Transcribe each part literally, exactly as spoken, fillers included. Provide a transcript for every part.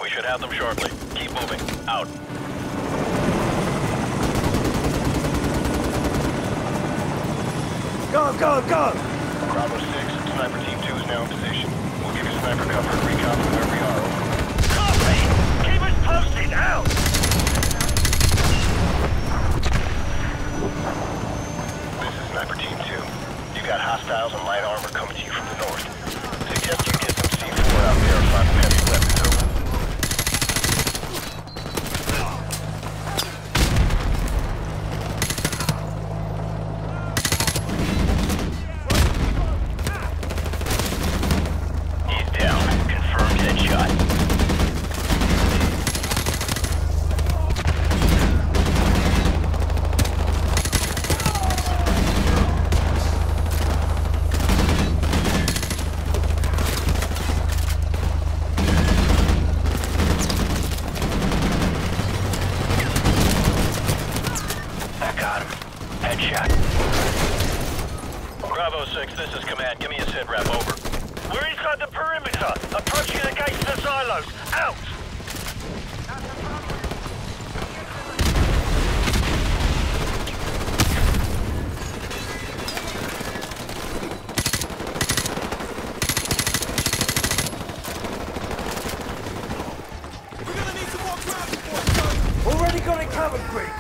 should have them shortly. Keep moving. Out. Go, go, go! Bravo six, Sniper Team two is now in position. We'll give you sniper cover and recon from where we are. Copy! Keep us posted! Out! This is Sniper Team two. You got hostiles and light armor coming to you from the north. Suggest you get some C four out there and find some heavy weapons over. Bravo six, this is command. Give me a sit rep, over. We're inside the perimeter, approaching the gates to the silos. Out! We're gonna need some more ground support. Already got it covered, Briggs.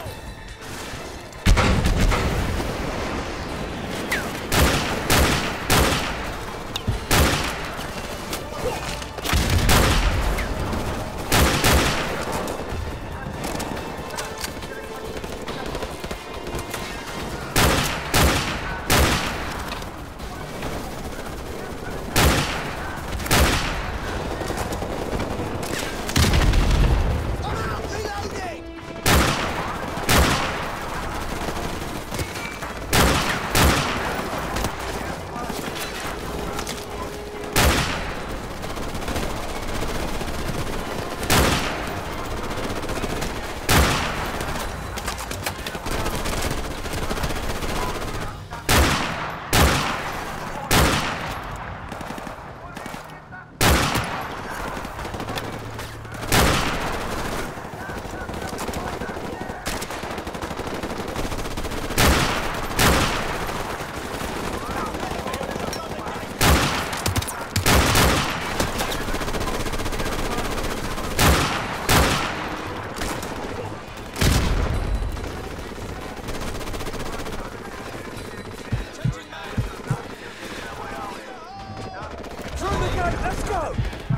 Let's go!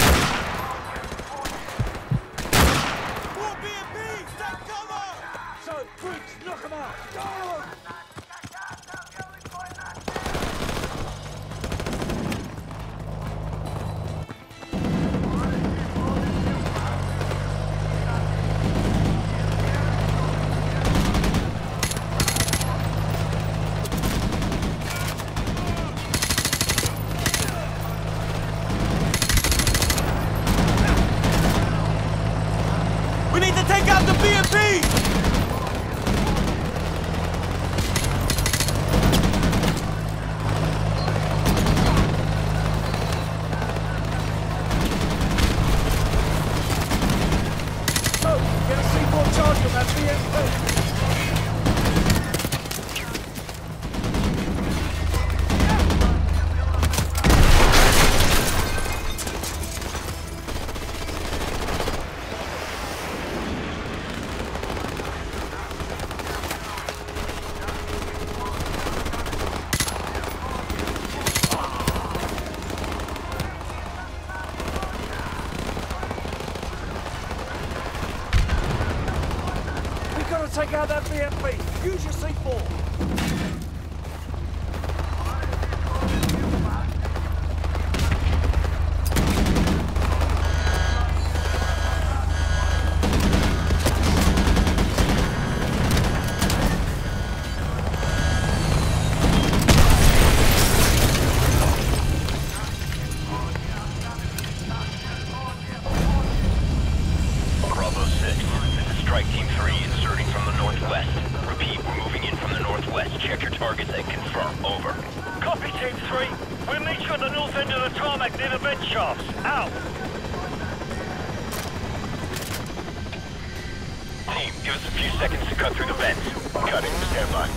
More B and Bs! Take cover! So, Briggs, knock them out! Go! We need to take out the B and B! So, get a C four charge from that B and B. Gotta take out that B M P. Use your C four. Bravo six, this is Strike Team three inserting from the northwest. Repeat, we're moving in from the northwest. Check your targets and confirm. Over. Copy, Team three. We'll meet you at the north end of the tarmac near the vent shafts. Out! seconds to cut through the vents. Cutting. Stand by.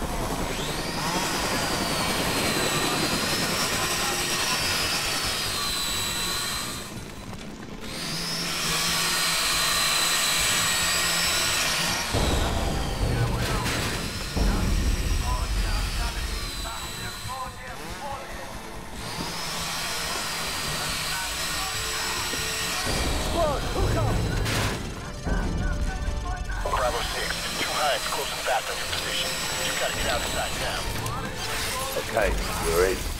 Squad, hook up! Bravo six. Two Hinds close and fast on your position. You gotta get outside now. Okay, we're in.